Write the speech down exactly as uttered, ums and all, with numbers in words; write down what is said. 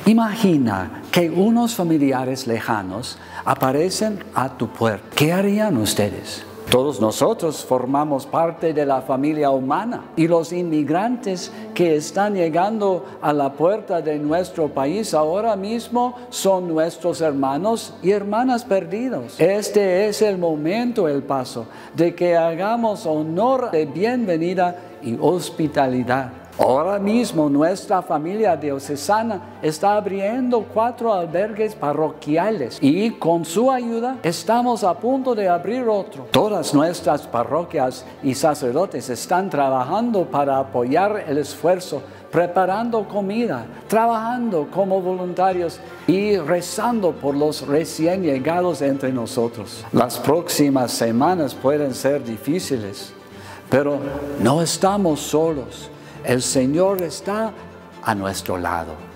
Imagina que unos familiares lejanos aparecen a tu puerta. ¿Qué harían ustedes? Todos nosotros formamos parte de la familia humana y los inmigrantes que están llegando a la puerta de nuestro país ahora mismo son nuestros hermanos y hermanas perdidos. Este es el momento, el paso, de que hagamos honor de bienvenida y hospitalidad. Ahora mismo nuestra familia diocesana está abriendo cuatro albergues parroquiales y con su ayuda estamos a punto de abrir otro. Todas nuestras parroquias y sacerdotes están trabajando para apoyar el esfuerzo, preparando comida, trabajando como voluntarios y rezando por los recién llegados entre nosotros. Las próximas semanas pueden ser difíciles, pero no estamos solos. El Señor está a nuestro lado.